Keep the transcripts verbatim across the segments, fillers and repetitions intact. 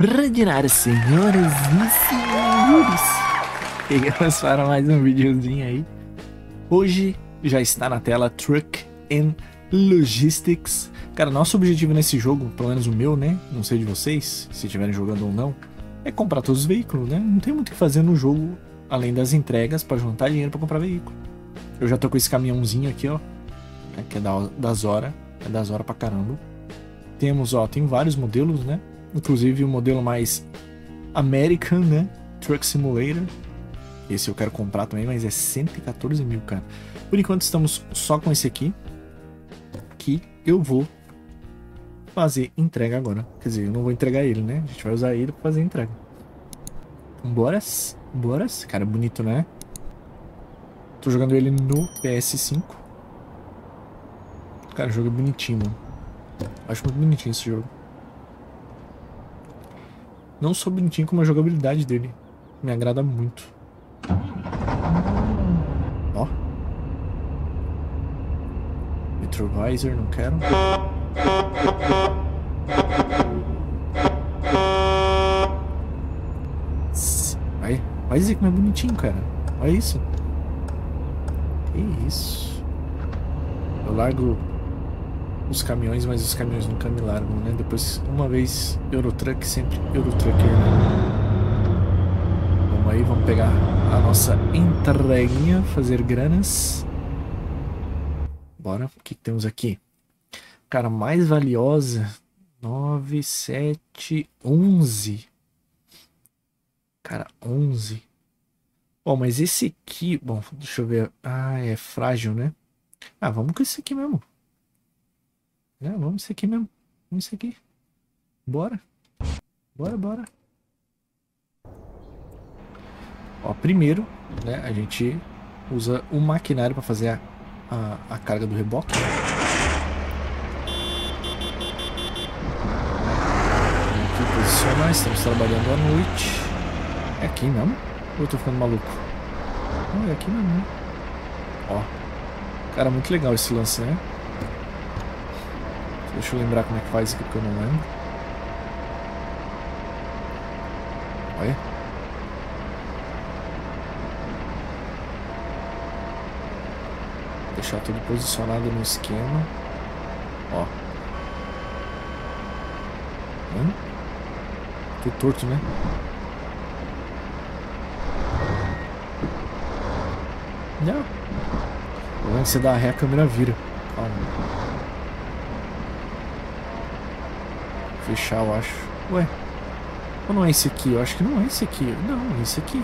Ordinário, senhoras e senhores, chegamos para mais um videozinho aí. Hoje já está na tela Truck and Logistics. Cara, nosso objetivo nesse jogo, pelo menos o meu, né? Não sei de vocês, se estiverem jogando ou não, é comprar todos os veículos, né? Não tem muito o que fazer no jogo, além das entregas, para juntar dinheiro para comprar veículo. Eu já tô com esse caminhãozinho aqui, ó, que é da, das horas, é das horas pra caramba. Temos, ó, tem vários modelos, né? Inclusive o modelo mais American, né? Truck Simulator. Esse eu quero comprar também, mas é cento e quatorze mil, cara. Por enquanto estamos só com esse aqui, que eu vou fazer entrega agora. Quer dizer, eu não vou entregar ele, né? A gente vai usar ele pra fazer entrega. Bora, bora. Cara, bonito, né? Tô jogando ele no P S cinco. Cara, o jogo é bonitinho, mano. Acho muito bonitinho esse jogo. Não só bonitinho, como a jogabilidade dele me agrada muito. Ó. Retrovisor, não quero. Vai, vai dizer que não é bonitinho, cara. Olha isso. Que isso. Eu largo os caminhões, mas os caminhões nunca me largam, né? Depois, uma vez Eurotruck, sempre Eurotrucker, né? Vamos aí, vamos pegar a nossa entreguinha, fazer granas. Bora, o que, que temos aqui? Cara, mais valiosa, nove, sete, onze. Cara, onze. Bom, mas esse aqui, bom, deixa eu ver. Ah, é frágil, né? Ah, vamos com esse aqui mesmo. É, vamos isso aqui mesmo. Vamos isso aqui. Bora. Bora, bora. Ó, primeiro, né, a gente usa o maquinário para fazer a, a, a carga do reboque. Aqui posicionar, estamos trabalhando à noite. É aqui mesmo? Ou eu tô ficando maluco? Não, é aqui mesmo, né? Ó. Cara, muito legal esse lance, né? Deixa eu lembrar como é que faz aqui, porque eu não lembro. Olha. Deixar tudo posicionado no esquema. Ó. Hum? Tudo torto, né? Não. Quando você dá ré, a câmera vira. Calma. Fechar, eu acho. Ué, ou não é esse aqui? Eu acho que não é esse aqui. Não, é esse aqui.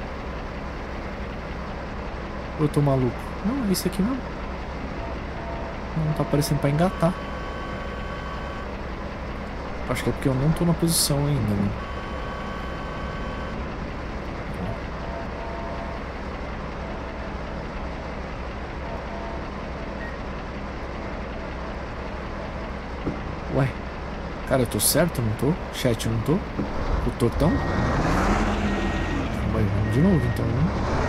Ou eu tô maluco? Não, é esse aqui não. Não tá aparecendo pra engatar. Acho que é porque eu não tô na posição ainda, né? Ué. Cara, eu tô certo, não tô? Chat, não tô? O tortão? Vai, vamos de novo então, né?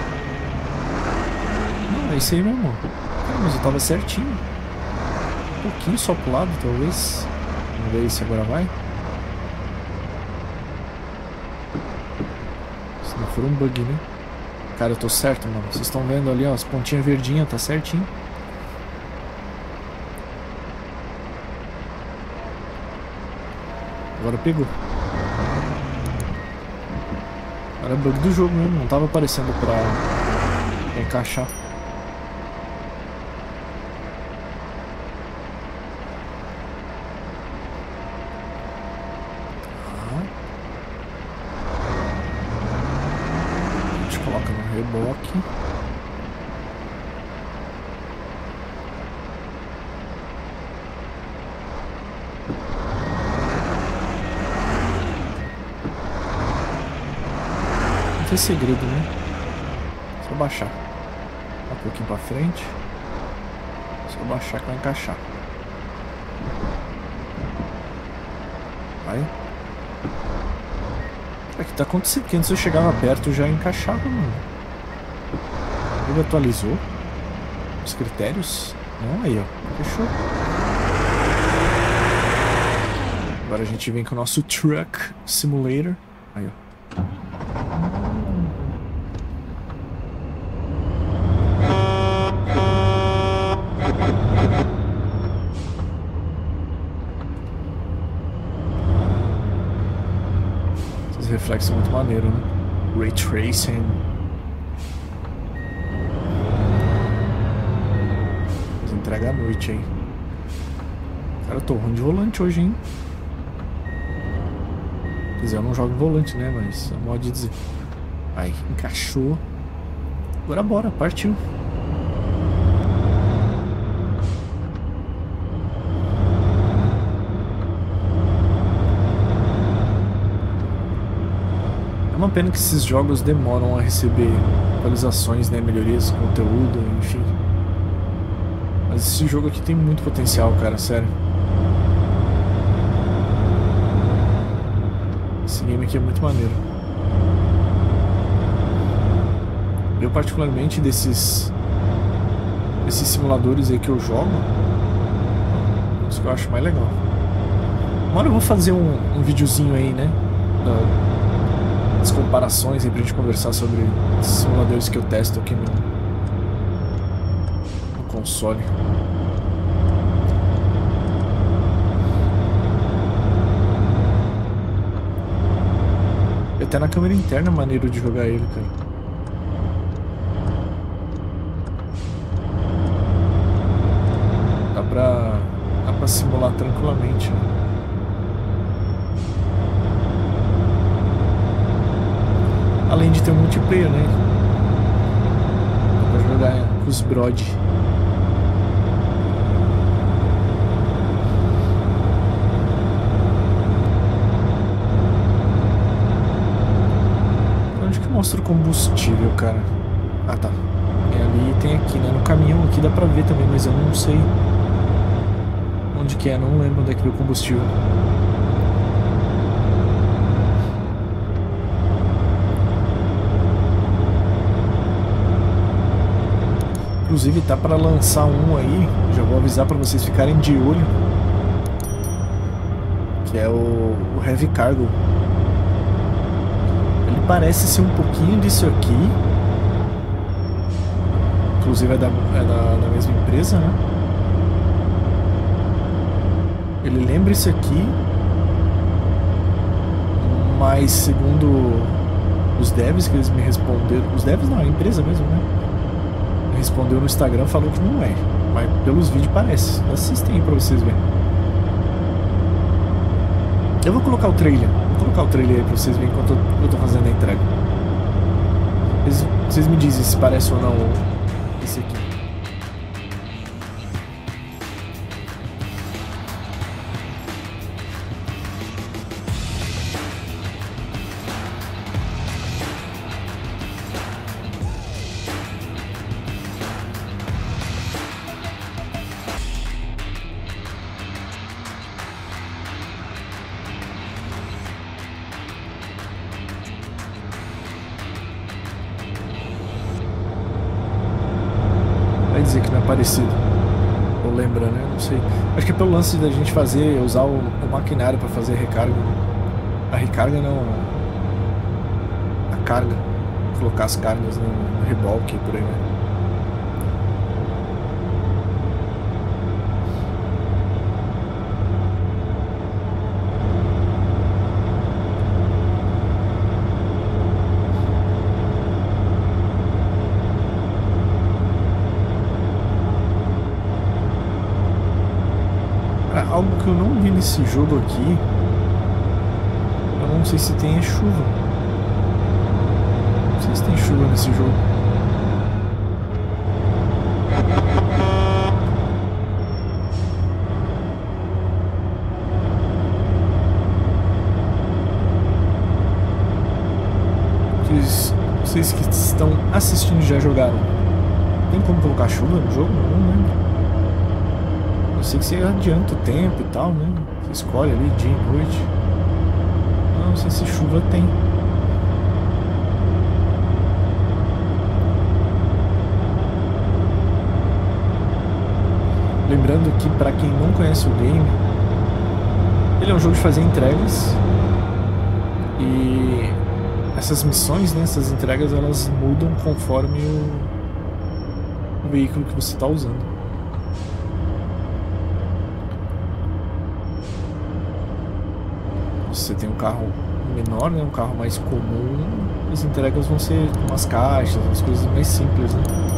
Não, é isso aí mesmo. Cara, mas eu tava certinho. Um pouquinho só pro lado, talvez. Vamos ver se agora vai. Se não for um bug, né? Cara, eu tô certo, mano. Vocês estão vendo ali, ó, as pontinhas verdinhas, tá certinho. Agora pegou. Era bug do jogo mesmo, não tava aparecendo pra encaixar. Ah. A gente coloca no reboque. Não tem segredo, né? Só baixar. Um pouquinho pra frente. Só baixar que vai encaixar. Vai. O que tá acontecendo? Que antes eu chegava perto já encaixava, mano. Ele atualizou os critérios. Não, aí, ó. Fechou. Agora a gente vem com o nosso Truck Simulator. Aí, ó. Esses reflexos são muito maneiros, né? Ray Tracing. Vamos entregar à noite, hein? Cara, eu tô ruim de volante hoje, hein? Quer dizer, eu não jogo volante, né? Mas é modo de dizer. Aí, encaixou. Agora bora, partiu. É uma pena que esses jogos demoram a receber atualizações, né? Melhorias, conteúdo, enfim. Mas esse jogo aqui tem muito potencial, cara, sério. Esse game aqui é muito maneiro. Eu particularmente desses desses simuladores aí que eu jogo, é isso que eu acho mais legal. Uma hora eu vou fazer um, um videozinho aí, né, da, das comparações aí pra gente conversar sobre esses simuladores que eu testo aqui no, no console. Até na câmera interna é maneiro de jogar ele, cara. Dá pra, dá pra simular tranquilamente, né? Além de ter um multiplayer, né? Dá pra jogar com os brod. Mostra o combustível, cara. Ah, tá. É ali e tem aqui, né? No caminhão aqui dá pra ver também, mas eu não sei onde que é, não lembro onde é que veio o combustível. Inclusive tá pra lançar um aí, já vou avisar pra vocês ficarem de olho, que é o, o Heavy Cargo. Parece ser um pouquinho disso aqui. Inclusive é da, é da, da mesma empresa, né? Ele lembra isso aqui, mas segundo os devs que eles me responderam, os devs não, a empresa mesmo, né? Me respondeu no Instagram, falou que não é, mas pelos vídeos parece. Assistem aí pra vocês verem. Eu vou colocar o trailer. Vou colocar o trailer aí pra vocês verem enquanto eu tô fazendo a entrega. Vocês, vocês me dizem se parece ou não esse aqui. Dizer que não é parecido, ou lembra, né? Não sei. Acho que é pelo lance da gente fazer, usar o, o maquinário para fazer a recarga. A recarga não, a carga, colocar as cargas no, no reboque por aí, né? Algo que eu não vi nesse jogo aqui, eu não sei se tem é chuva. Não sei se tem chuva nesse jogo. Vocês, vocês que estão assistindo já jogaram. Tem como colocar chuva no jogo? Eu não lembro. Eu sei que você adianta o tempo e tal, né? Você escolhe ali dia e noite. Não sei se chuva tem. Lembrando que para quem não conhece o game, Ele é um jogo de fazer entregas. E essas missões, né, essas entregas, elas mudam conforme o, o veículo que você está usando. Se você tem um carro menor, né, um carro mais comum, as entregas vão ser umas caixas, umas coisas mais simples, né?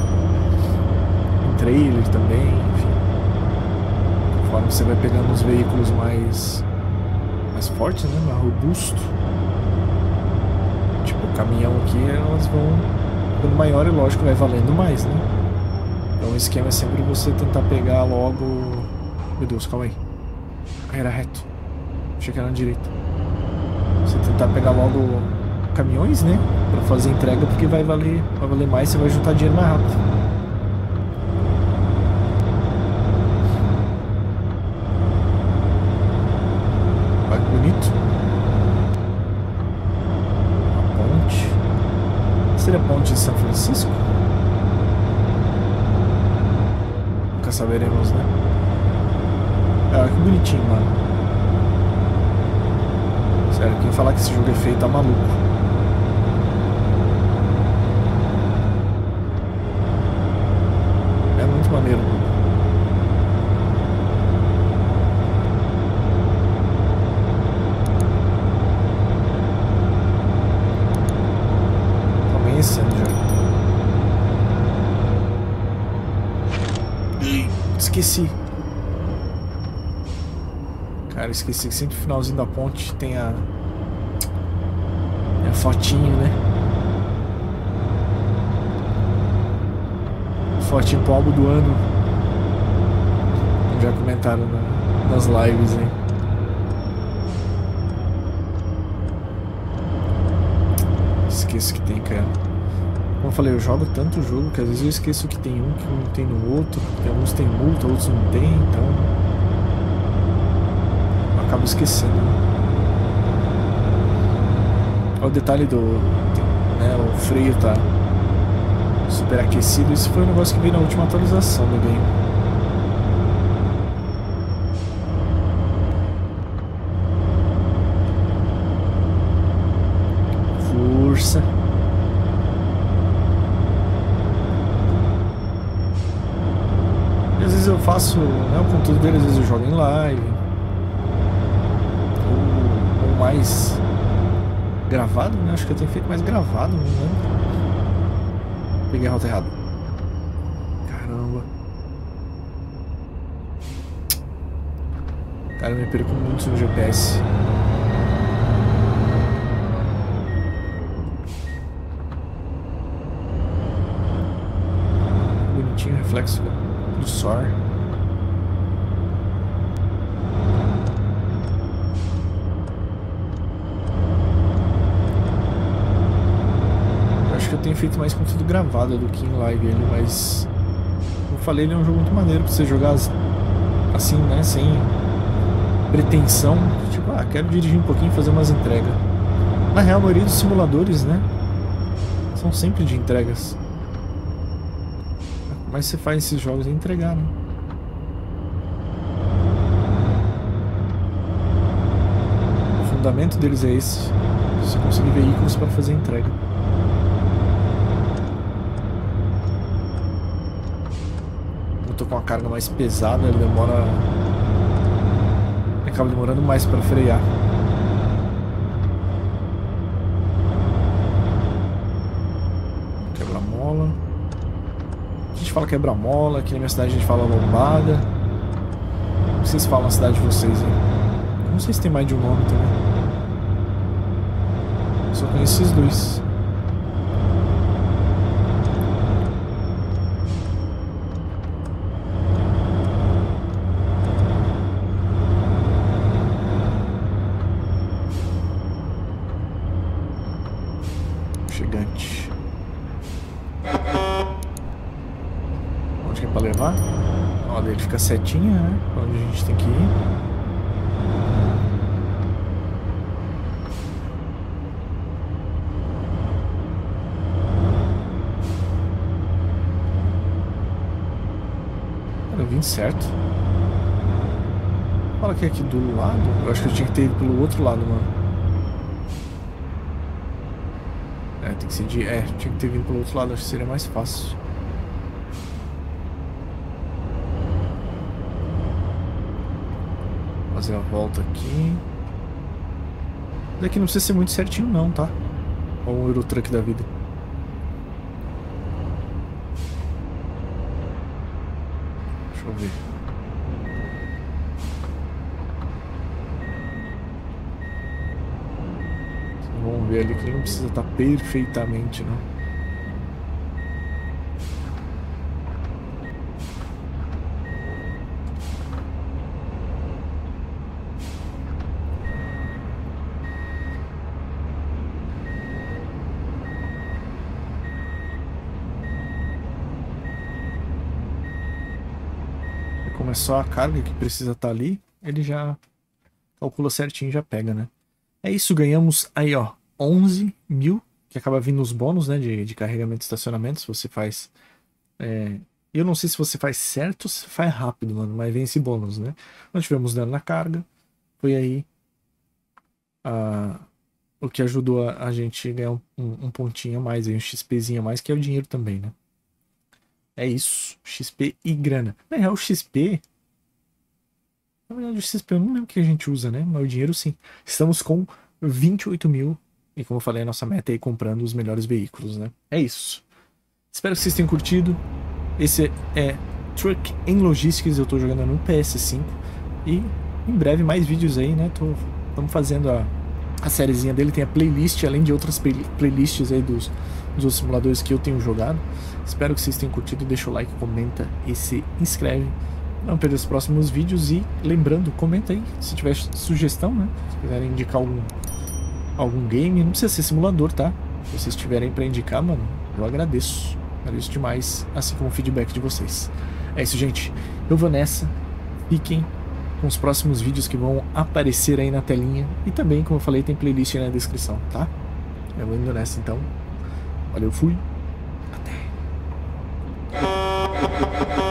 Um trailer também, enfim. Conforme você vai pegando os veículos mais mais fortes, né, mais robusto. Tipo, o caminhão aqui, elas vão ficando maior e lógico vai valendo mais, né? Então o esquema é sempre você tentar pegar logo... Meu Deus, calma aí. Era reto. Achei que era na direita. Você tentar pegar logo caminhões, né? Pra fazer entrega, porque vai valer, vai valer mais, você vai juntar dinheiro mais rápido. Olha que bonito. Uma ponte. Seria a ponte de São Francisco? Nunca saberemos, né? Olha que bonitinho, mano. Sério, quem falar que esse jogo é feio tá maluco. É muito maneiro, mano. Tá amanhecendo já. Ih, esqueci. Cara, esqueci que sempre no finalzinho da ponte tem a, tem a fotinho, né? Fotinho pro álbum do ano. Já comentaram na, nas lives aí. Esqueço que tem, cara. Como eu falei, eu jogo tanto jogo que às vezes eu esqueço que tem um que não tem no outro. Tem alguns tem multa, outros não tem, então... acabo esquecendo. Olha o detalhe do... né, o freio tá superaquecido. Isso foi um negócio que veio na última atualização do game. Força. E às vezes eu faço, né, o conteúdo dele, às vezes eu jogo em live. Mais gravado, né? Acho que eu tenho feito mais gravado, não lembro. Peguei a rota errada. Caramba. Cara, eu me perco muito no G P S. Bonitinho o reflexo do sol. Eu tenho feito mais conteúdo gravado do que em live ele, mas como eu falei, ele é um jogo muito maneiro pra você jogar assim, né, sem pretensão, tipo, ah, quero dirigir um pouquinho e fazer umas entregas. Na real, a maioria dos simuladores, né, são sempre de entregas. Mas você faz esses jogos é entregar, né? O fundamento deles é esse, você conseguir veículos para fazer entrega. Tô com a carga mais pesada, ele demora... acaba demorando mais para frear. Quebra-mola. A gente fala quebra-mola, aqui na minha cidade a gente fala lombada. O que vocês falam na cidade de vocês aí? Não sei se tem mais de um nome também. Eu só conheço esses dois. Gigante. Onde que é pra levar? Olha, ele fica setinha, né? Pra onde a gente tem que ir. Cara, eu vim certo. Fala que é aqui do lado. Eu acho que eu tinha que ter ido pelo outro lado, mano. É, tem que ser de... É, tinha que ter vindo pelo outro lado. Acho que seria mais fácil. Fazer a volta aqui. Daqui não precisa ser muito certinho não, tá? Olha o Eurotruck da vida. Deixa eu ver. Vamos ver ali que ele não precisa estar perfeitamente, não. Como é só a carga que precisa estar ali, ele já calcula certinho e já pega, né? É isso, ganhamos aí, ó, onze mil, que acaba vindo os bônus, né, de, de carregamento e estacionamento, se você faz... É, eu não sei se você faz certo ou se faz rápido, mano, mas vem esse bônus, né? Nós tivemos dano na carga, foi aí a, o que ajudou a, a gente ganhar um, um pontinho a mais, aí, um XPzinho a mais, que é o dinheiro também, né? É isso, X P e grana. Na real, o X P... Na verdade, o X P eu não lembro o que a gente usa, né? Mas o dinheiro sim. Estamos com vinte e oito mil. E como eu falei, a nossa meta é ir comprando os melhores veículos, né? É isso. Espero que vocês tenham curtido. Esse é Truck and Logistics. Eu tô jogando no P S cinco. E em breve mais vídeos aí, né? Tô, estamos fazendo a, a sériezinha dele. Tem a playlist, além de outras play, playlists aí dos, dos simuladores que eu tenho jogado. Espero que vocês tenham curtido. Deixa o like, comenta e se inscreve. Não perder os próximos vídeos. E lembrando, comenta aí se tiver sugestão, né? Se quiserem indicar algum, algum game, não precisa ser simulador, tá? Se vocês tiverem pra indicar, mano, eu agradeço. Agradeço demais, assim como o feedback de vocês. É isso, gente. Eu vou nessa. Fiquem com os próximos vídeos que vão aparecer aí na telinha. E também, como eu falei, tem playlist aí na descrição, tá? Eu vou indo nessa, então. Valeu, fui. Até.